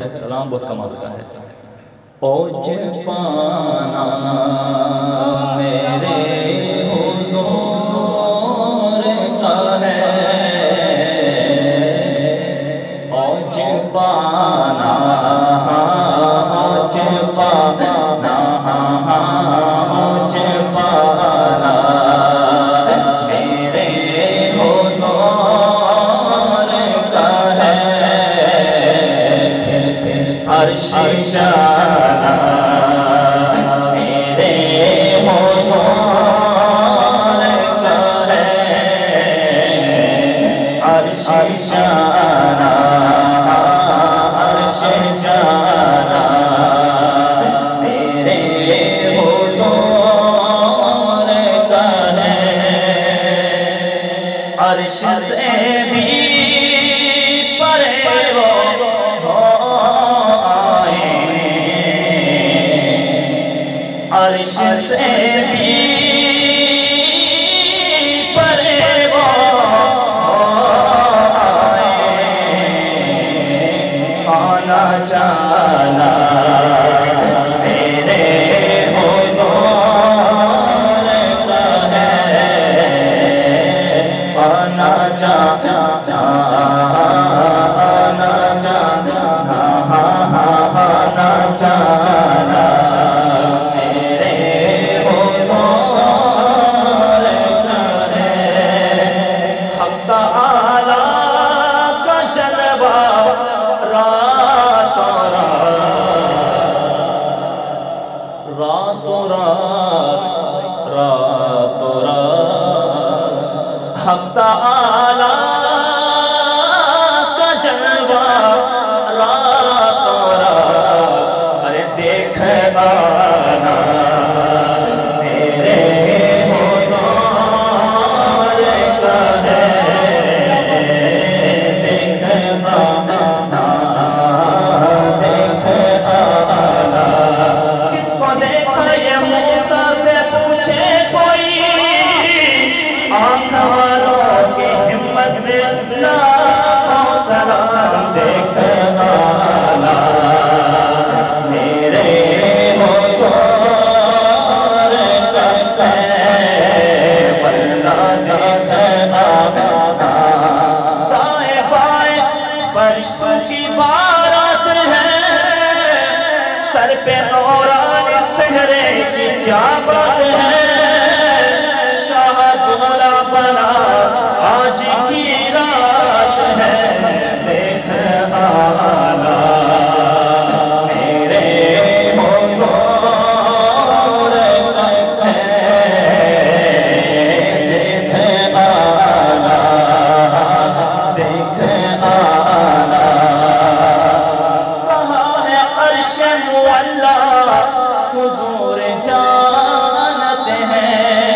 कलाम बहुत कमाल का है। ओज पाना मेरे हुजूर का है, ओज पाना, ओज पाना, ओज पाना मेरे हुजूर का है। अर्श जाना मेरे हुजूर का है, अर्श जाना, अर्श जाना मेरे हुजूर का है। अर्श से भी परे वो अर्श से भी परे वो आए, आना जाना मेरे हुजूर का है, आना जाना, आना जाना, आना जाना हक़ ताला का जलवा रातों रात। अरे देख आना मेरे हुजूर का है, देख आना, देख आना। किसको देखा ये मूसा से पूछे कोई, आँख वालों की हिम्मत में लाखों सलाम। देख आना मेरे हुजूर का है, वल्ला देख आना। दाएं बाएं फरिश्तों की बारात है, सर पे नूरानी सेहरे की क्या बात है। बना आज की रात है, देख आना मेरे हुजूर का है, देख आना, देख आना। कहा है अर्श मुअल्ला हुजूर जानते हैं,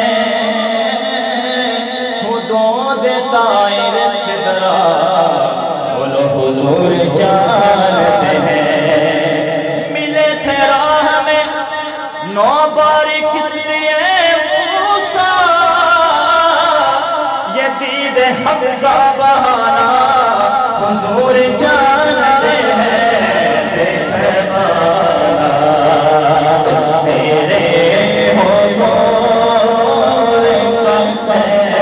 बोलो हुजूर जानते हैं। मिले थे राह में 9 बारी किस लिए मूसा, ये दीद हक का बहाना हुजूर जानते हैं। देख आना मेरे हुजूर का है,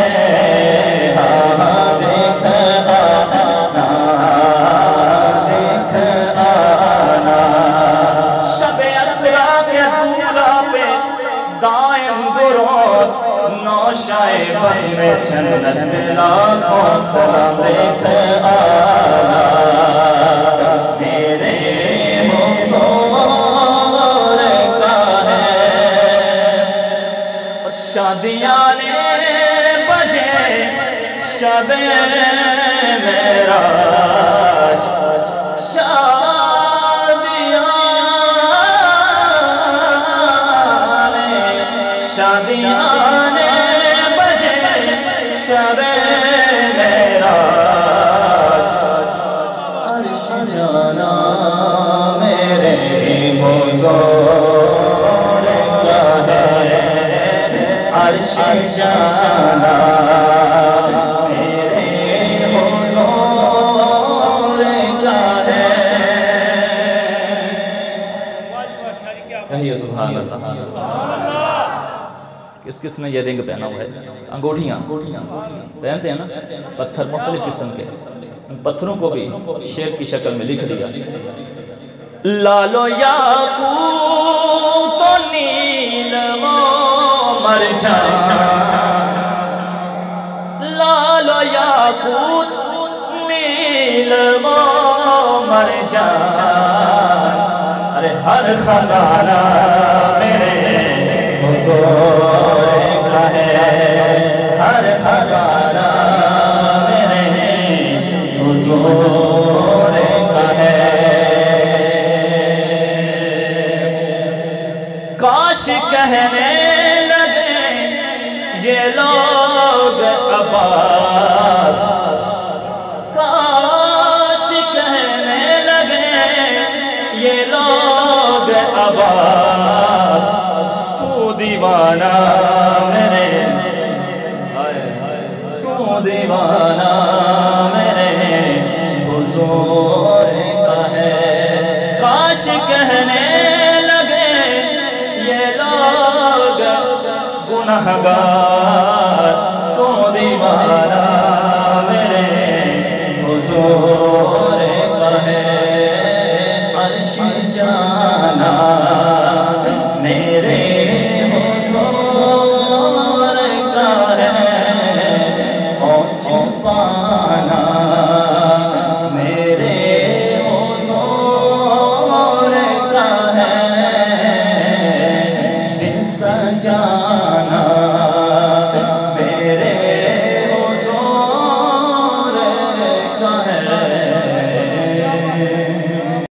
बज़्म में जन्नत में लाखों सलाम। देख आना मेरे हुजूर का है। और शादियाँ ने बजे शबे मेराज, शादियाँ ने शबे मेराज। अर्श जाना मेरे हुजूर का है, अर्श जाना मेरे हुजूर का है। बोलिए सुभान अल्लाह। किस किस ने ये रिंग पहना हुआ है? अंगूठियाँ पहनते हैं ना, पत्थर मुख्तलिफ किस्म के, उन पत्थरों को भी शेर की शक्ल में लिख दिया। लालो याकूत नीलमो मरजान, लालो याकूत नीलमो मरजान, अरे हर खजाना मेरे हुजूर का है, हर खजाना मेरे हुजूर का है। काश कहने लगे ये लोग अब्बास, काश कहने लगे ये लोग अब्बास, तू दीवाना मेरे, तू दीवाना मेरे हुजूर का है। काश कहने लगे ये लोग गुनहगार, तू दीवाना मेरे हुजूर का है। अर्श जाना